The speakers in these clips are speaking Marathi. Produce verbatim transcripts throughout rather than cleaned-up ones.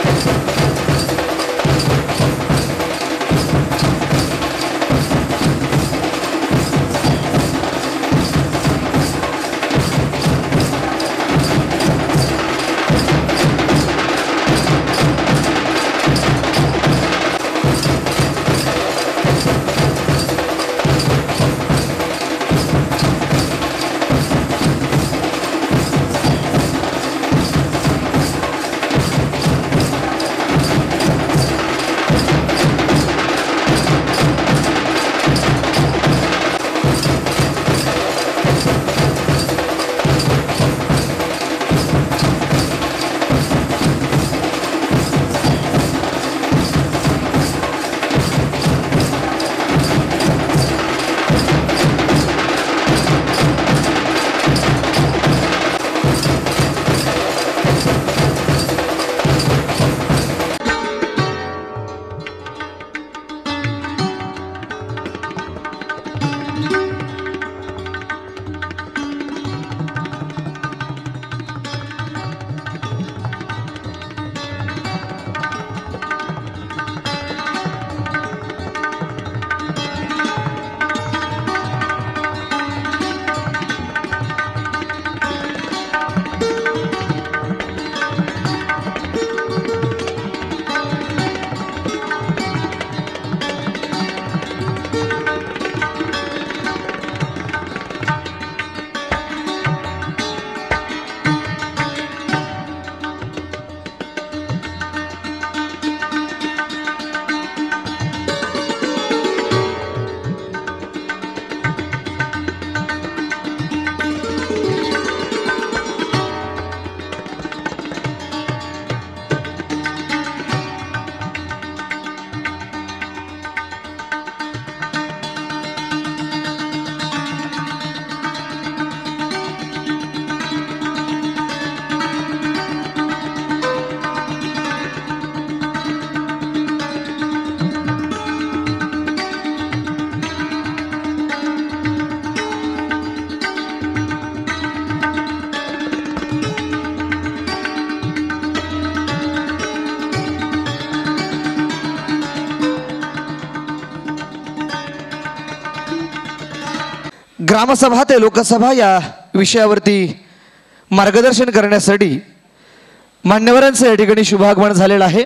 ग्रामसभा ते लोकसभा या विषयावरती मार्गदर्शन करण्यासाठी मान्यवरांचं या ठिकाणी शुभागमन झालेलं आहे।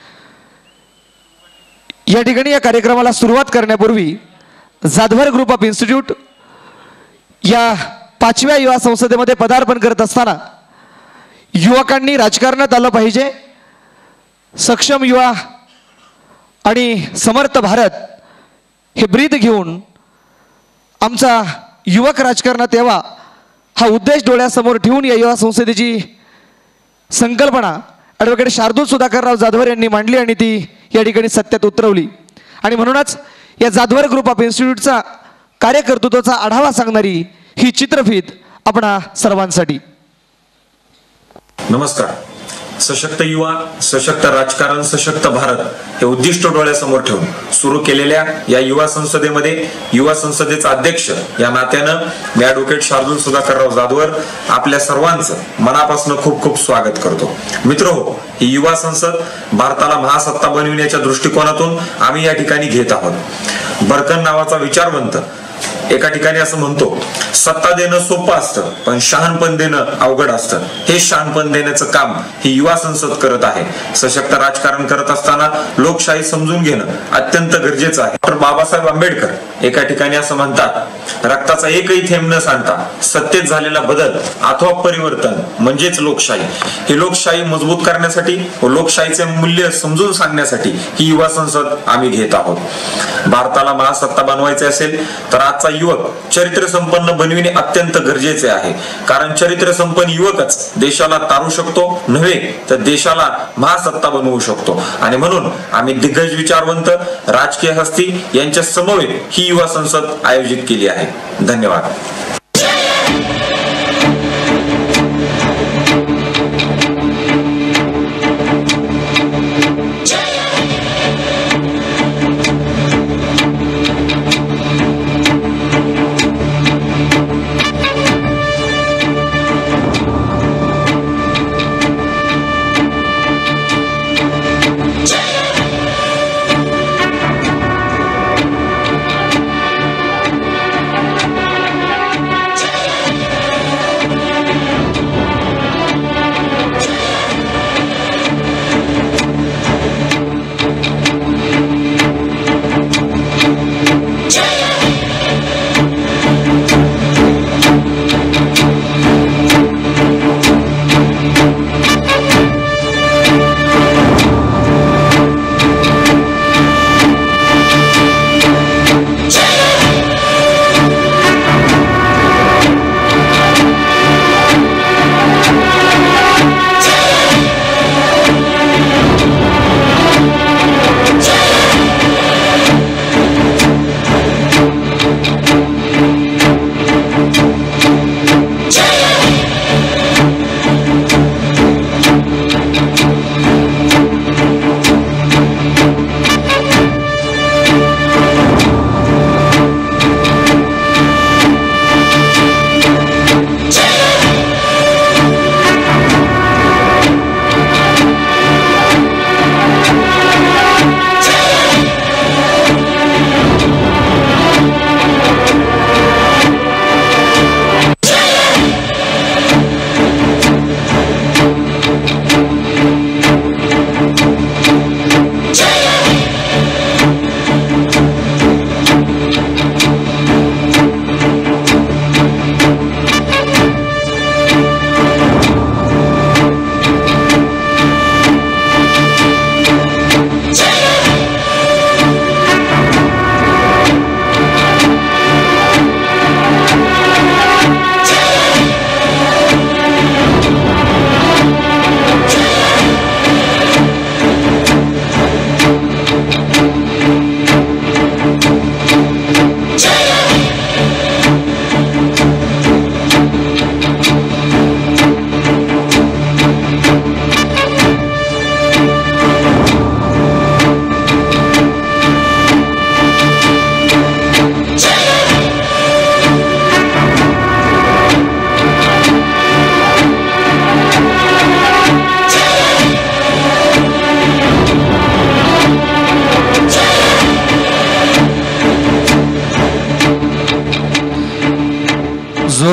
या ठिकाणी या कार्यक्रमाला सुरुवात करण्यापूर्वी जाधवर ग्रुप ऑफ इन्स्टिट्यूट या पाचव्या युवा संसदेमध्ये पदार्पण करत असताना युवकांनी राजकारणात आलं पाहिजे, सक्षम युवा आणि समर्थ भारत हे ब्रीद घेऊन आमचा युवक राजकारणात यावा हा उद्देश डोळ्यासमोर ठेवून या युवा संसदेची संकल्पना ॲडव्होकेट शार्दूल सुधाकरराव जाधवर यांनी मांडली आणि ती या ठिकाणी सत्यात उतरवली। आणि म्हणूनच या जाधवर ग्रुप ऑफ इन्स्टिट्यूटचा कार्यकर्तृत्वाचा आढावा सांगणारी ही चित्रफीत आपणा सर्वांसाठी। नमस्कार। सशक्त युवा, सशक्त राजकारण, सशक्त भारत हे उद्दिष्ट डोळ्यासमोर ठेवून सुरू केलेल्या या युवा संसदेमध्ये युवा संसदेचा अध्यक्ष या नात्यानं मी ॲडव्होकेट शार्दूल सुधाकरराव जाधवर आपल्या सर्वांचं मनापासून खूप खूप स्वागत करतो। मित्रहो, ही युवा संसद भारताला महासत्ता बनविण्याच्या दृष्टिकोनातून आम्ही या ठिकाणी घेत आहोत। बर्कन नावाचा विचारवंत एका ठिकाणी असं म्हणतो, सत्ता देणं सोपं असतं पण शहाणपण देणं अवघड असतं। हे शहाणपण देण्याचं काम ही युवा संसद करत आहे। सशक्त राजकारण करत असताना लोकशाही समजून घेणं अत्यंत गरजेचं आहे। डॉक्टर बाबासाहेब आंबेडकर एका ठिकाणी असं म्हणतात, रक्ताचा एकही थेंब न सांडता सत्तेत झालेला बदल अथवा परिवर्तन म्हणजेच लोकशाही। ही लोकशाही मजबूत करण्यासाठी व लोकशाहीचे मूल्य समजून सांगण्यासाठी ही युवा संसद आम्ही घेत आहोत। भारताला महासत्ता बनवायचे असेल तर आजचा युवक चरित्र संपन्न बनविणे अत्यंत गरजेचे आहे, कारण चरित्र संपन्न युवकच देशाला तारू शकतो, नव्हे तर देशाला महासत्ता बनवू शकतो। आणि म्हणून आम्ही दिग्गज विचारवंत राजकीय हस्ती यांच्या समवेत ही युवा संसद आयोजित केली आहे। धन्यवाद।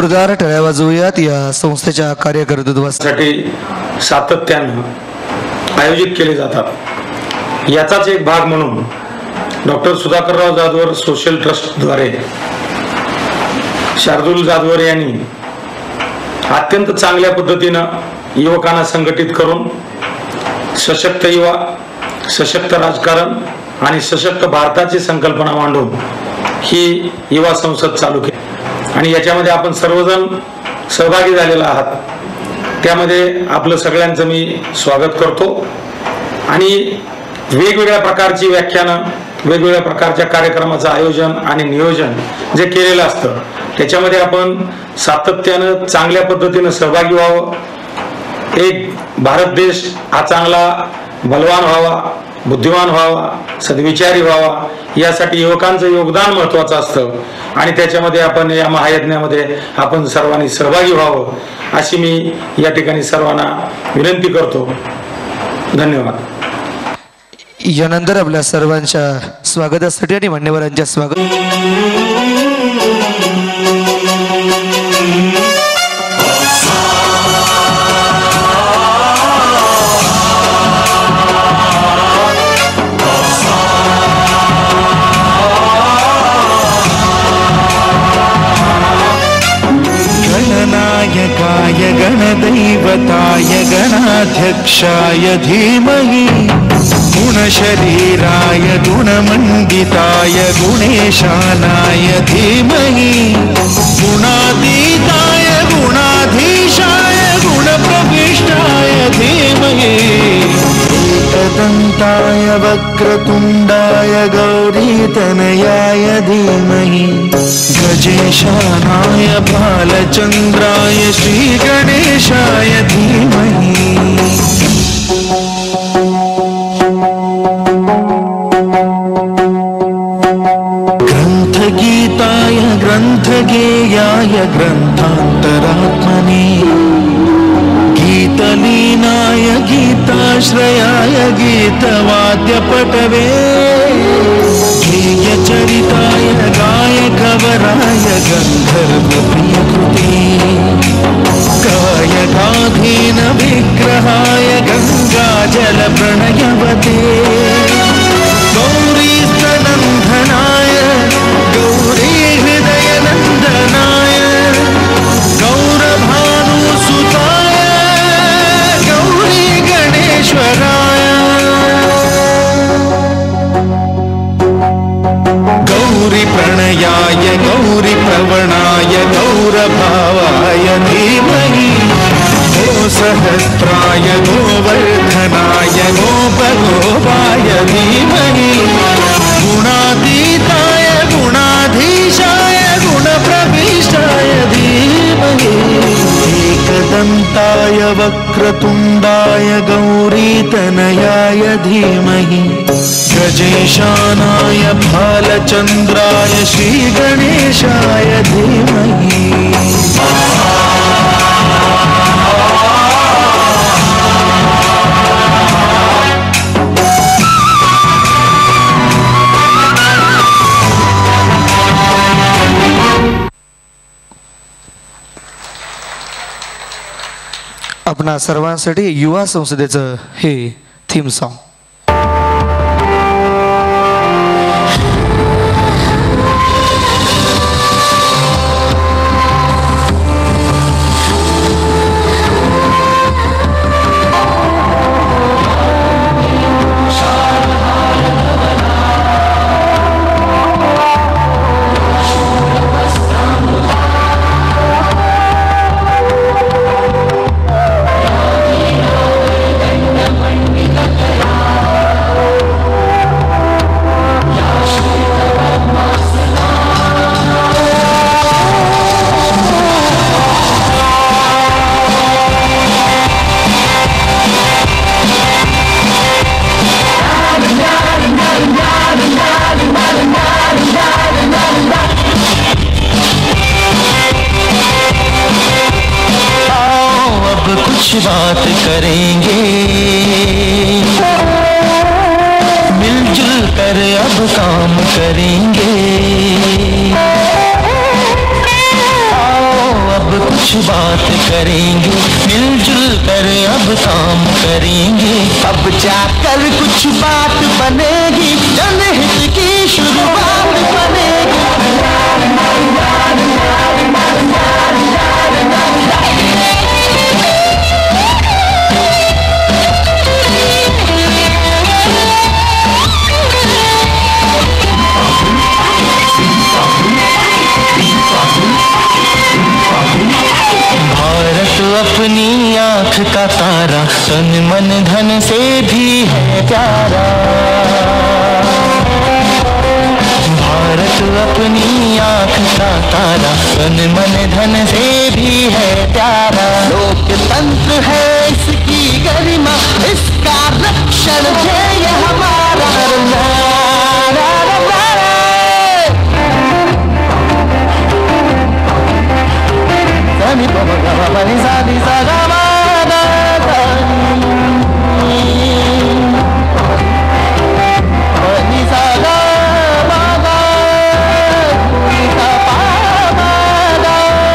जोरदार टाळ्या वाजवूयात या संस्थेच्या कार्यकर्तृत्वासाठी. सातत्यानं आयोजित केले जातात. याचाच एक भाग म्हणून डॉक्टर सुधाकरराव जाधवर सोशल ट्रस्टद्वारे शार्दूल जाधवर यांनी अत्यंत चांगल्या पद्धतीनं युवकांना संघटित करून सशक्त युवा, सशक्त राजकारण आणि सशक्त भारताची संकल्पना मांडून ही युवा संसद चालू केली आणि याच्यामध्ये आपण सर्वजण सहभागी झालेला आहात. त्यामध्ये आपलं सगळ्यांचं मी स्वागत करतो आणि वेगवेगळ्या प्रकारची व्याख्यानं, वेगवेगळ्या प्रकारच्या कार्यक्रमाचं आयोजन आणि नियोजन जे केलेलं असतं त्याच्यामध्ये आपण सातत्यानं चांगल्या पद्धतीनं सहभागी व्हावं. एक भारत देश हा चांगला बलवान व्हावा, बुद्धिमान व्हावा, सद्विचारी व्हावा यासाठी युवकांचं योगदान महत्वाचं असतं आणि त्याच्यामध्ये आपण या महायज्ञामध्ये आपण सर्वांनी सहभागी व्हावं अशी मी या ठिकाणी सर्वांना विनंती करतो. धन्यवाद. यानंतर आपल्या सर्वांच्या स्वागतासाठी आणि मान्यवरांच्या स्वागत गणनायकाय गणदैवताय गणाध्यक्षाय धीमहि गुणशरीराय गुणमण्डिताय गुणेशानाय धीमहि गुणातीताय गुणाधीशाय गुणप्रविष्टाय धीमहि एकदन्ताय वक्रतुण्डाय गौरीतनयाय धीमहि गजेशानाय बालचन्द्राय श्रीगणेशाय धीमहि ग्रन्थगीताय ग्रन्थगेयाय ग्रन्थान्तरात्मने गीतलीनाय गीताश्रयाय गीतवाद्यपटवे गेयचरिताय गायकवराय गन्धर्वप्रियकृते गायकाधीन विग्रहाय गङ्गाजलप्रणयवते गौरीस्तनन्दनाय गौरी हृदयनन्दनाय गौरभानुसुताय गौरी गणेश्वराय गौरी प्रणयाय गौरी प्रवणाय गौरभावाय धीमहि गो सहस्राय गोवर्धनाय गोपगोपाय धीमहि गुणातीताय गुणाधीशाय गुणप्रविष्टाय धीमहि एकदन्ताय वक्रतुण्डाय गौरीतनयाय धीमहि गजेशानाय भालचन्द्राय श्रीगणेशाय धीमहि आपणा सर्वांसाठी युवा संसदेचं हे थीम सॉन्ग. बात करेंगे मिलजुल कर अब काम करेंगे आओ अब कुछ बात करेंगे, मिलजुल कर अब काम करेंगे। अब जाकर कुछ बात बनेगी, जनहित की शुरुआत बनेगी। भारत अपनी आँख का तारा, तन मन धन से भी है प्यारा। भारत अपनी आँख का तारा, तन मन धन से भी है प्यारा। लोकतंत्र है इसकी गरिमा, इसका रक्षण ध्येय हमारा। Ni pa pa pa pa ni sa ni sa ga ma da da ni ni sa ga ma da ni sa pa ma da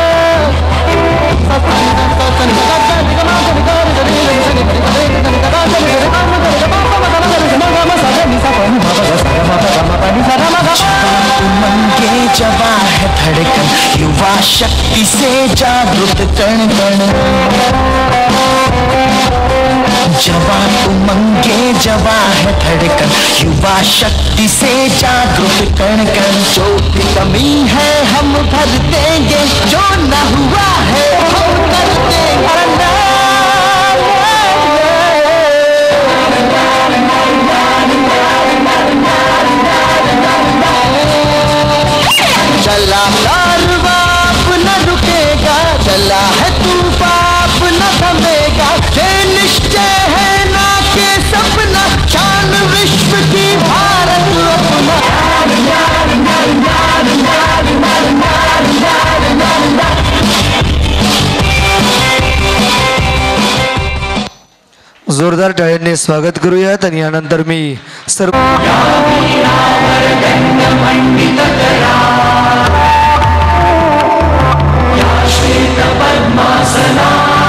sa sa ni sa sa ni ga ga ni ga ma ga ni ga ni ga ni ga ni ga ni ga ni ga ni ga ni ga ni ga ma ma ga ma ga ma ga ma sa ni sa pa ni ma ga sa ga ma ga ma pa ni sa ga ma ga मन के जवा है धड़कन, युवा शक्ति से जागृत कण कण। जवान उमंगे जवा है धड़कन, युवा शक्ति से जागृत कण कण। जो भी कमी है हम भर देंगे, जो न हुआ है हम कर देंगे। चला कारवा न रुकेगा, चला है तूफान न थमेगा। ये निश्चय है ना के सपना, शान विश्व की भारत अपना। जोरदार टाळ्यांनी स्वागत करूयात आणि यानंतर मी सर्व पद्मासना